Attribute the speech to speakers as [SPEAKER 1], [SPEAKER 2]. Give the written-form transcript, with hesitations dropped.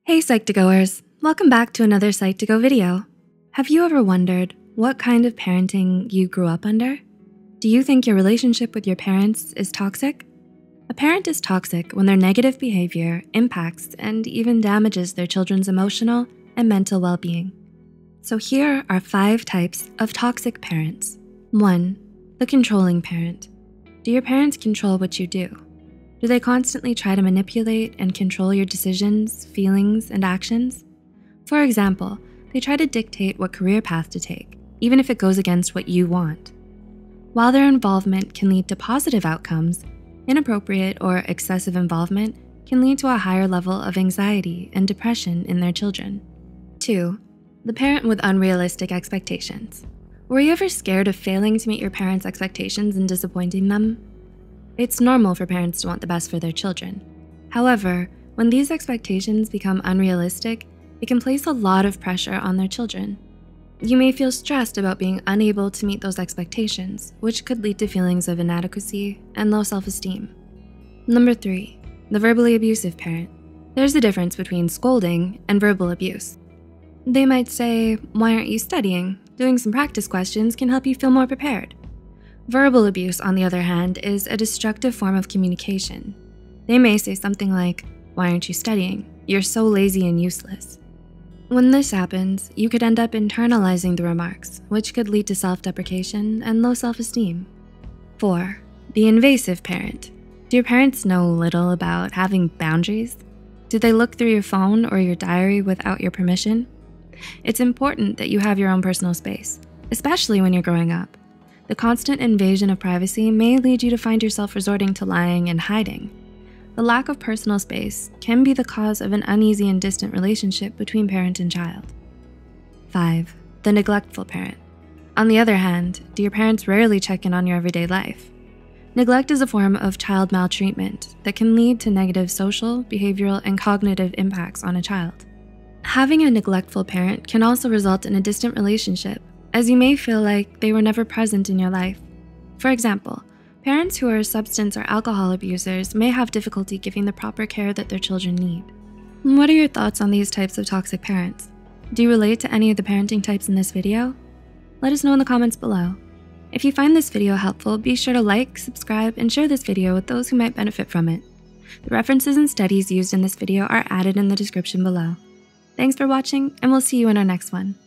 [SPEAKER 1] Hey Psych2Goers, welcome back to another Psych2Go video. Have you ever wondered what kind of parenting you grew up under? Do you think your relationship with your parents is toxic? A parent is toxic when their negative behavior impacts and even damages their children's emotional and mental well-being. So here are 5 types of toxic parents. 1. The controlling parent. Do your parents control what you do? Do they constantly try to manipulate and control your decisions, feelings, and actions? For example, they try to dictate what career path to take, even if it goes against what you want. While their involvement can lead to positive outcomes, inappropriate or excessive involvement can lead to a higher level of anxiety and depression in their children. 2. The parent with unrealistic expectations. Were you ever scared of failing to meet your parents' expectations and disappointing them? It's normal for parents to want the best for their children. However, when these expectations become unrealistic, it can place a lot of pressure on their children. You may feel stressed about being unable to meet those expectations, which could lead to feelings of inadequacy and low self-esteem. Number 3, the verbally abusive parent. There's a difference between scolding and verbal abuse. They might say, "Why aren't you studying? Doing some practice questions can help you feel more prepared." Verbal abuse, on the other hand, is a destructive form of communication. They may say something like, "Why aren't you studying? You're so lazy and useless." When this happens, you could end up internalizing the remarks, which could lead to self-deprecation and low self-esteem. 4. The invasive parent. Do your parents know little about having boundaries? Do they look through your phone or your diary without your permission? It's important that you have your own personal space, especially when you're growing up. The constant invasion of privacy may lead you to find yourself resorting to lying and hiding. The lack of personal space can be the cause of an uneasy and distant relationship between parent and child. 5. The neglectful parent. On the other hand, do your parents rarely check in on your everyday life? Neglect is a form of child maltreatment that can lead to negative social, behavioral, and cognitive impacts on a child. Having a neglectful parent can also result in a distant relationship, as you may feel like they were never present in your life. For example, parents who are substance or alcohol abusers may have difficulty giving the proper care that their children need. What are your thoughts on these types of toxic parents? Do you relate to any of the parenting types in this video? Let us know in the comments below. If you find this video helpful, be sure to like, subscribe, and share this video with those who might benefit from it. The references and studies used in this video are added in the description below. Thanks for watching, and we'll see you in our next one.